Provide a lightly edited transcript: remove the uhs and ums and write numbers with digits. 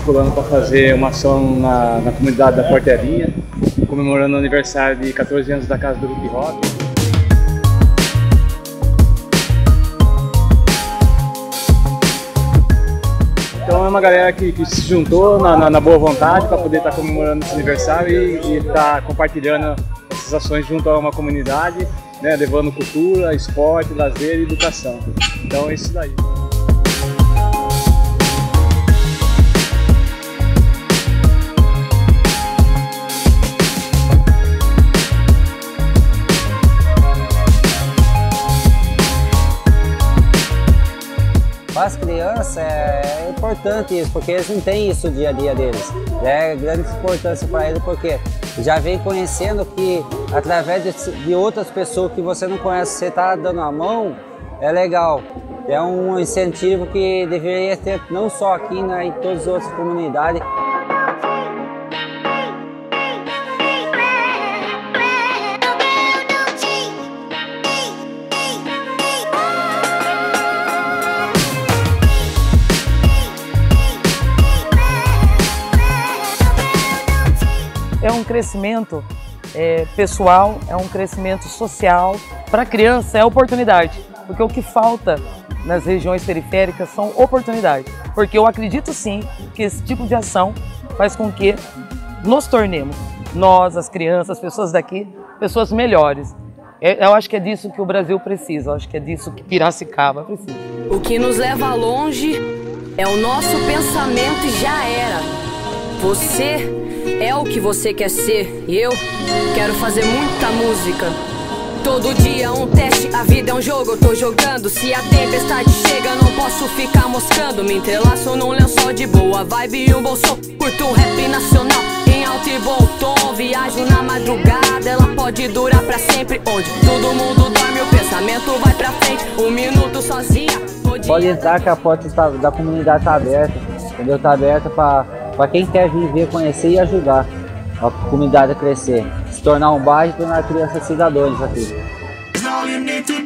articulando para fazer uma ação na comunidade da Porteirinha, comemorando o aniversário de 14 anos da Casa do Hip Hop. Então é uma galera que se juntou na boa vontade para poder estar comemorando esse aniversário e estar compartilhando essas ações junto a uma comunidade, né, levando cultura, esporte, lazer e educação. Então é isso daí. Para as crianças é importante isso, porque eles não têm isso no dia a dia deles. É grande importância para eles, porque já vem conhecendo que através de outras pessoas que você não conhece, você está dando a mão, é legal. É um incentivo que deveria ter não só aqui, né, em todas as outras comunidades. É um crescimento pessoal, é um crescimento social. Para a criança é oportunidade, porque o que falta nas regiões periféricas são oportunidades. Porque eu acredito sim que esse tipo de ação faz com que nos tornemos, nós, as crianças, as pessoas daqui, pessoas melhores. Eu acho que é disso que o Brasil precisa, eu acho que é disso que Piracicaba precisa. O que nos leva longe é o nosso pensamento e já era. Você é o que você quer ser e eu quero fazer muita música. Todo dia um teste, a vida é um jogo, eu tô jogando. Se a tempestade chega, não posso ficar moscando. Me entrelaço num lençol de boa vibe e um bolso. Curto um rap nacional em alto e bom tom. Viajo na madrugada, ela pode durar pra sempre. Onde todo mundo dorme, o pensamento vai pra frente. Um minuto sozinha. Pode entrar que a porta da comunidade tá aberta, entendeu? Tá aberta para quem quer vir ver, conhecer e ajudar a comunidade a crescer, se tornar um bairro e tornar crianças cidadãos aqui.